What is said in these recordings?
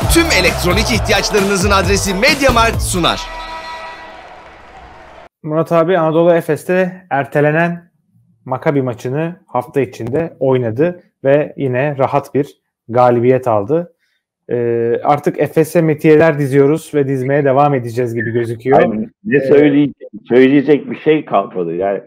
Tüm elektronik ihtiyaçlarınızın adresi MediaMarkt sunar. Murat abi Anadolu Efes'te ertelenen Maccabi maçını hafta içinde oynadı ve yine rahat bir galibiyet aldı. Artık Efes'e metiyeler diziyoruz ve dizmeye devam edeceğiz gibi gözüküyor. Aynen. Ne söyleyecek bir şey kalmadı. Yani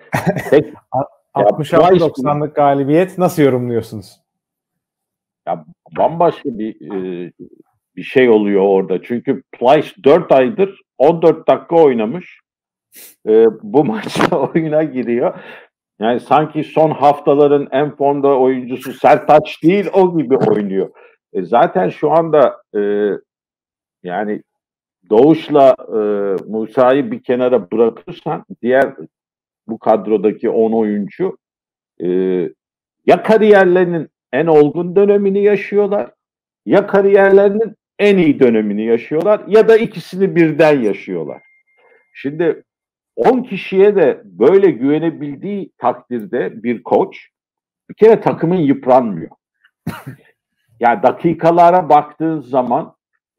66-90'lık galibiyet nasıl yorumluyorsunuz? Ya bambaşka bir şey oluyor orada. Çünkü Plyce 4 aydır 14 dakika oynamış. Bu maçta oyuna giriyor. Yani sanki son haftaların en formda oyuncusu Sertaç değil, o gibi oynuyor. Zaten şu anda yani Doğuş'la Musa'yı bir kenara bırakırsan diğer bu kadrodaki 10 oyuncu ya kariyerlerinin en olgun dönemini yaşıyorlar, ya kariyerlerinin en iyi dönemini yaşıyorlar, ya da ikisini birden yaşıyorlar. Şimdi 10 kişiye de böyle güvenebildiği takdirde bir koç bir kere takımın yıpranmıyor. Yani dakikalara baktığın zaman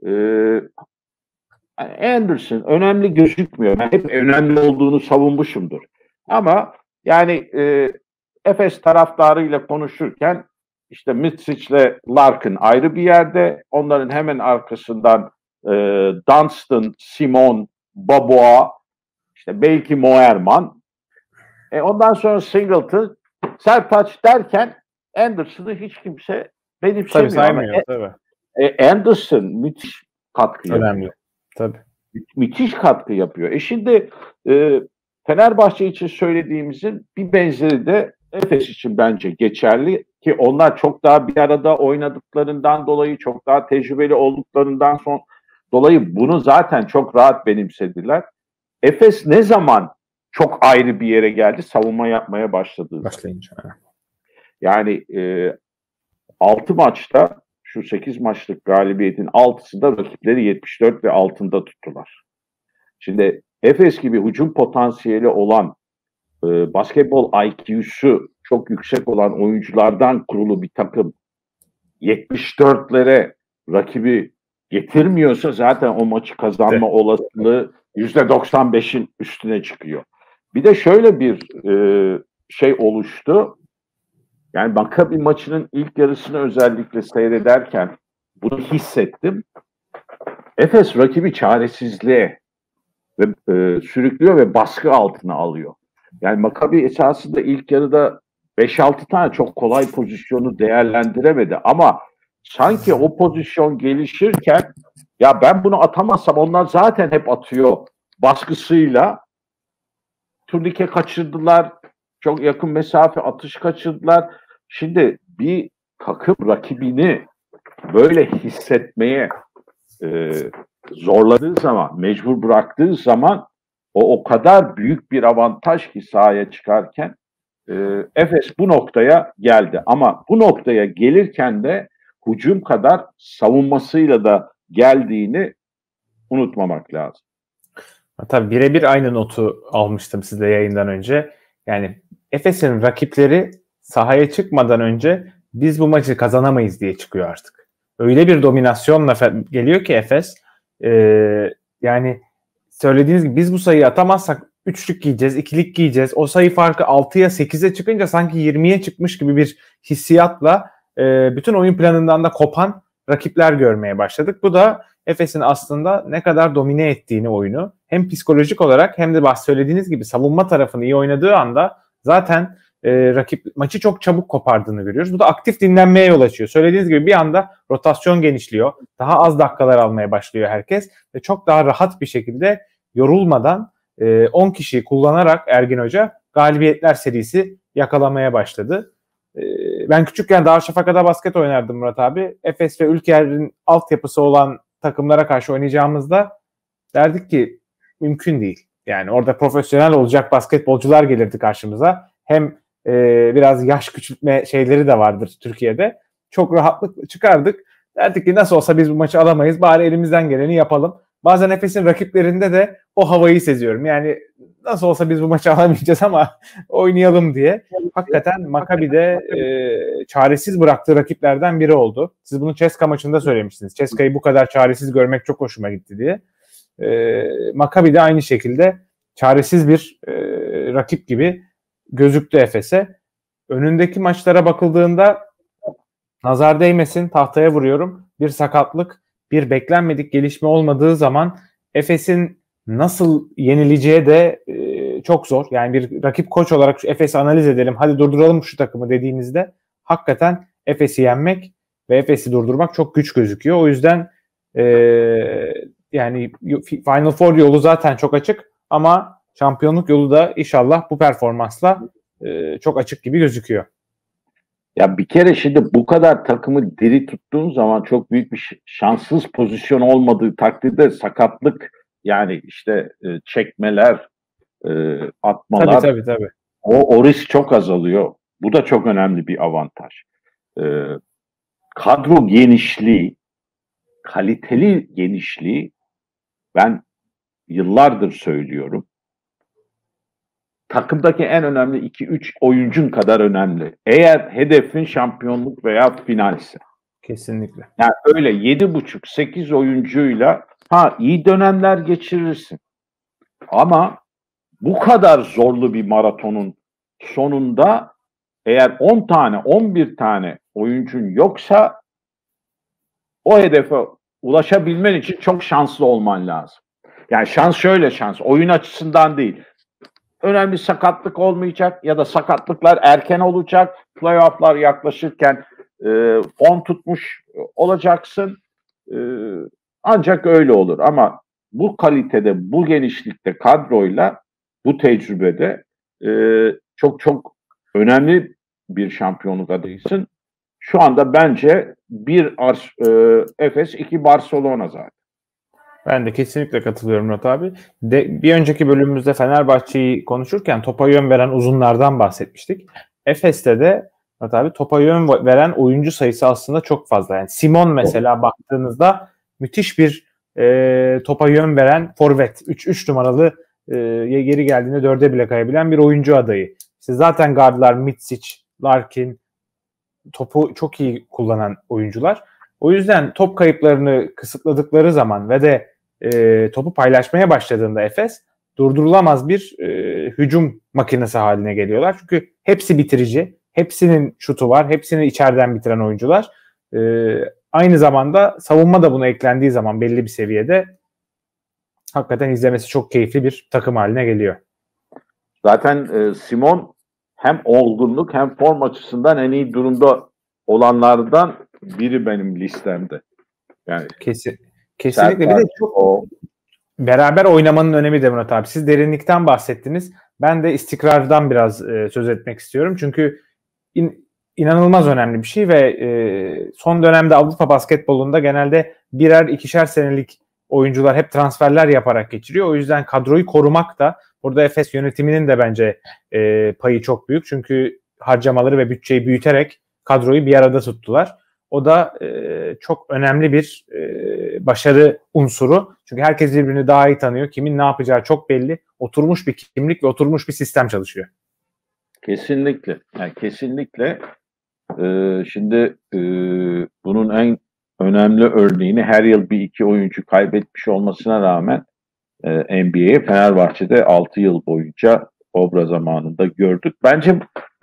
Anderson önemli gözükmüyor. Ben hep önemli olduğunu savunmuşumdur. Ama yani Efes taraftarıyla konuşurken işte Mitsic'le Larkin ayrı bir yerde. Onların hemen arkasından Dunstan, Simon, Baboa, işte belki Moerman. Ondan sonra Singleton, Sertaç derken Anderson'ı hiç kimse benimsemiyor. Tabii saymıyor. Tabii. Anderson müthiş katkı yapıyor. Önemli. Tabii. Müthiş katkı yapıyor. Şimdi Fenerbahçe için söylediğimizin bir benzeri de Efes için bence geçerli ki onlar çok daha bir arada oynadıklarından dolayı, çok daha tecrübeli olduklarından dolayı bunu zaten çok rahat benimsediler. Efes ne zaman çok ayrı bir yere geldi? Savunma yapmaya başlayınca. Yani 6 maçta, şu 8 maçlık galibiyetin 6'sında rakipleri 74 ve altında tuttular. Şimdi Efes gibi hücum potansiyeli olan, basketbol IQ'su çok yüksek olan oyunculardan kurulu bir takım 74'lere rakibi getirmiyorsa zaten o maçı kazanma olasılığı %95'in üstüne çıkıyor. Bir de şöyle bir şey oluştu. Yani Maccabi maçının ilk yarısını özellikle seyrederken bunu hissettim. Efes rakibi çaresizliğe ve sürüklüyor ve baskı altına alıyor. Yani Maccabi esasında ilk yarıda 5-6 tane çok kolay pozisyonu değerlendiremedi ama sanki o pozisyon gelişirken ya ben bunu atamazsam onlar zaten hep atıyor baskısıyla turnike kaçırdılar. Çok yakın mesafe atış kaçırdılar. Şimdi bir takım rakibini böyle hissetmeye zorladığı zaman, mecbur bıraktığı zaman o kadar büyük bir avantaj ki sahaya çıkarken Efes bu noktaya geldi. Ama bu noktaya gelirken de hücum kadar savunmasıyla da geldiğini unutmamak lazım. Tabii birebir aynı notu almıştım size yayından önce. Yani Efes'in rakipleri sahaya çıkmadan önce biz bu maçı kazanamayız diye çıkıyor artık. Öyle bir dominasyonla geliyor ki Efes. Yani söylediğiniz gibi biz bu sayıyı atamazsak 3'lük giyeceğiz, 2'lik giyeceğiz. O sayı farkı 6'ya 8'e çıkınca sanki 20'ye çıkmış gibi bir hissiyatla bütün oyun planından da kopan rakipler görmeye başladık. Bu da Efes'in aslında ne kadar domine ettiğini oyunu hem psikolojik olarak hem de söylediğiniz gibi savunma tarafını iyi oynadığı anda zaten rakip maçı çok çabuk kopardığını görüyoruz. Bu da aktif dinlenmeye yol açıyor. Söylediğiniz gibi bir anda rotasyon genişliyor. Daha az dakikalar almaya başlıyor herkes ve çok daha rahat bir şekilde yorulmadan 10 kişiyi kullanarak Ergin Hoca galibiyetler serisi yakalamaya başladı. Ben küçükken Darüşşafaka'da basket oynardım Murat abi. Efes ve Ülker'in altyapısı olan takımlara karşı oynayacağımızda derdik ki mümkün değil. Yani orada profesyonel olacak basketbolcular gelirdi karşımıza. Hem biraz yaş küçültme şeyleri de vardır Türkiye'de. Çok rahatlıkla çıkardık. Derdik ki nasıl olsa biz bu maçı alamayız. Bari elimizden geleni yapalım. bazen Efes'in rakiplerinde de o havayı seziyorum. Yani nasıl olsa biz bu maçı alamayacağız ama oynayalım diye. Hakikaten Maccabi'de çaresiz bıraktığı rakiplerden biri oldu. Siz bunu CSKA maçında söylemiştiniz. CSKA'yı bu kadar çaresiz görmek çok hoşuma gitti diye. Maccabi de aynı şekilde çaresiz bir rakip gibi gözüktü Efes'e. Önündeki maçlara bakıldığında nazar değmesin, tahtaya vuruyorum. Bir sakatlık, bir beklenmedik gelişme olmadığı zaman Efes'in nasıl yenileceği de çok zor. Yani bir rakip koç olarak şu Efes'i analiz edelim, hadi durduralım şu takımı dediğinizde hakikaten Efes'i yenmek ve Efes'i durdurmak çok güç gözüküyor. O yüzden yani Final Four yolu zaten çok açık ama şampiyonluk yolu da inşallah bu performansla çok açık gibi gözüküyor. Ya bir kere şimdi bu kadar takımı diri tuttuğun zaman çok büyük bir şanssız pozisyon olmadığı takdirde sakatlık, yani işte çekmeler, atmalar, Tabii. o risk çok azalıyor. Bu da çok önemli bir avantaj. Kadro genişliği, kaliteli genişliği ben yıllardır söylüyorum. Takımdaki en önemli 2-3 oyuncun kadar önemli. Eğer hedefin şampiyonluk veya finalse. Kesinlikle. Yani öyle 7,5-8 oyuncuyla iyi dönemler geçirirsin. Ama bu kadar zorlu bir maratonun sonunda eğer 10 tane, 11 tane oyuncun yoksa o hedefe ulaşabilmen için çok şanslı olman lazım. Yani şans şöyle şans, oyun açısından değil. Önemli sakatlık olmayacak ya da sakatlıklar erken olacak. Playoff'lar yaklaşırken form tutmuş olacaksın. Ancak öyle olur. Ama bu kalitede, bu genişlikte kadroyla, bu tecrübede çok çok önemli bir şampiyonluk adayısın. Şu anda bence bir Efes, 2 Barcelona zaten. Ben de kesinlikle katılıyorum Murat abi. Bir önceki bölümümüzde Fenerbahçe'yi konuşurken topa yön veren uzunlardan bahsetmiştik. Efes'te de Murat abi topa yön veren oyuncu sayısı aslında çok fazla. Yani Simon mesela baktığınızda müthiş bir topa yön veren forvet. 3 numaralı geri geldiğinde 4'e bile kayabilen bir oyuncu adayı. İşte zaten guardlar Mitsic, Larkin topu çok iyi kullanan oyuncular. O yüzden top kayıplarını kısıtladıkları zaman ve de topu paylaşmaya başladığında Efes durdurulamaz bir hücum makinesi haline geliyorlar. Çünkü hepsi bitirici, hepsinin şutu var, hepsini içeriden bitiren oyuncular. Aynı zamanda savunma da buna eklendiği zaman belli bir seviyede hakikaten izlemesi çok keyifli bir takım haline geliyor. Zaten Simon hem olgunluk hem form açısından en iyi durumda olanlardan biri benim listemde. Yani kesinlikle. Bir de çok beraber oynamanın önemi de Murat abi. Siz derinlikten bahsettiniz. Ben de istikrardan biraz söz etmek istiyorum. Çünkü inanılmaz önemli bir şey ve son dönemde Avrupa basketbolunda genelde birer ikişer senelik oyuncular hep transferler yaparak geçiriyor. O yüzden kadroyu korumak da burada Efes yönetiminin de bence payı çok büyük. Çünkü harcamaları ve bütçeyi büyüterek kadroyu bir arada tuttular. O da çok önemli bir başarı unsuru. Çünkü herkes birbirini daha iyi tanıyor. Kimin ne yapacağı çok belli. Oturmuş bir kimlik ve oturmuş bir sistem çalışıyor. Kesinlikle. Yani kesinlikle. Şimdi bunun en önemli örneğini her yıl bir iki oyuncu kaybetmiş olmasına rağmen NBA'ye Fenerbahçe'de 6 yıl boyunca Obra zamanında gördük. Bence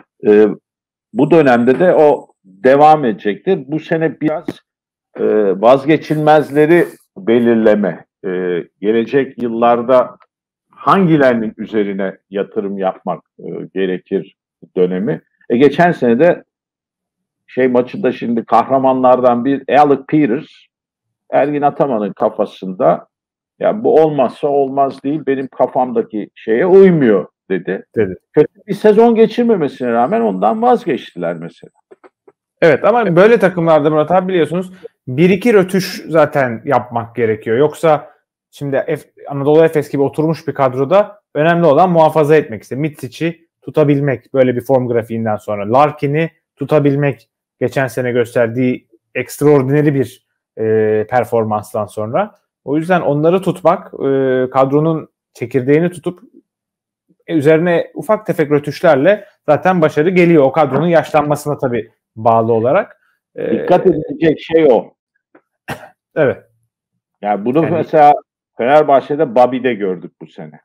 bu dönemde de o devam edecektir. Bu sene biraz vazgeçilmezleri belirleme, gelecek yıllarda hangilerinin üzerine yatırım yapmak gerekir dönemi. Geçen sene de maçında şimdi kahramanlardan bir Alec Peters, Ergin Ataman'ın kafasında ya bu olmazsa olmaz değil, benim kafamdaki şeye uymuyor dedi. Kötü bir sezon geçirmemesine rağmen ondan vazgeçtiler mesela. Evet ama böyle takımlarda Murat abi biliyorsunuz 1-2 rötuş zaten yapmak gerekiyor. Yoksa şimdi Anadolu Efes gibi oturmuş bir kadroda önemli olan muhafaza etmek. İşte Mitsic'i tutabilmek böyle bir form grafiğinden sonra. Larkin'i tutabilmek geçen sene gösterdiği ekstraordinary bir performanstan sonra. O yüzden onları tutmak, kadronun çekirdeğini tutup üzerine ufak tefek rötuşlarla zaten başarı geliyor. O kadronun yaşlanmasına tabii bağlı olarak. Dikkat edilecek şey o. Evet. Yani bunu mesela Fenerbahçe'de Bobby'de gördük bu sene.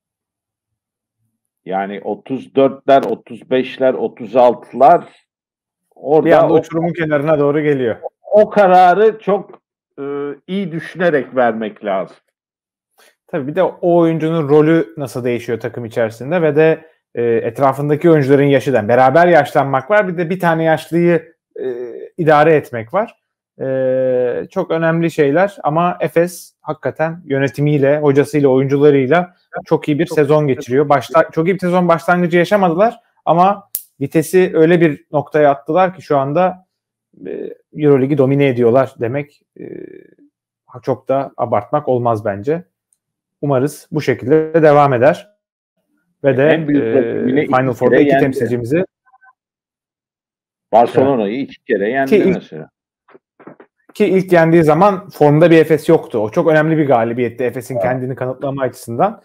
Yani 34'ler, 35'ler, 36'lar orada bir anda uçurumun kenarına doğru geliyor. O kararı çok iyi düşünerek vermek lazım. Tabii bir de o oyuncunun rolü nasıl değişiyor takım içerisinde ve de etrafındaki oyuncuların yaşından beraber yaşlanmak var. Bir de bir tane yaşlıyı idare etmek var. Çok önemli şeyler ama Efes hakikaten yönetimiyle, hocasıyla, oyuncularıyla çok iyi bir sezon geçiriyor. Çok iyi bir sezon başlangıcı yaşamadılar ama vitesi öyle bir noktaya attılar ki şu anda Euroligi domine ediyorlar demek çok da abartmak olmaz bence. Umarız bu şekilde devam eder. Ve de Final Four'da iki temsilcimizi Barcelona'yı 2 kere yendi mesela. Ki ilk yendiği zaman formda bir Efes yoktu. O çok önemli bir galibiyetti Efes'in kendini kanıtlama açısından.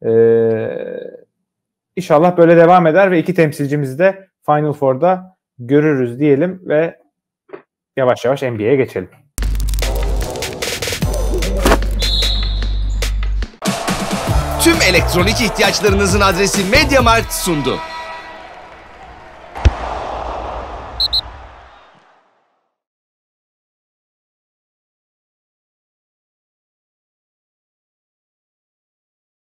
İnşallah böyle devam eder ve iki temsilcimizi de Final Four'da görürüz diyelim ve yavaş yavaş NBA'ye geçelim. Tüm elektronik ihtiyaçlarınızın adresi MediaMarkt sundu.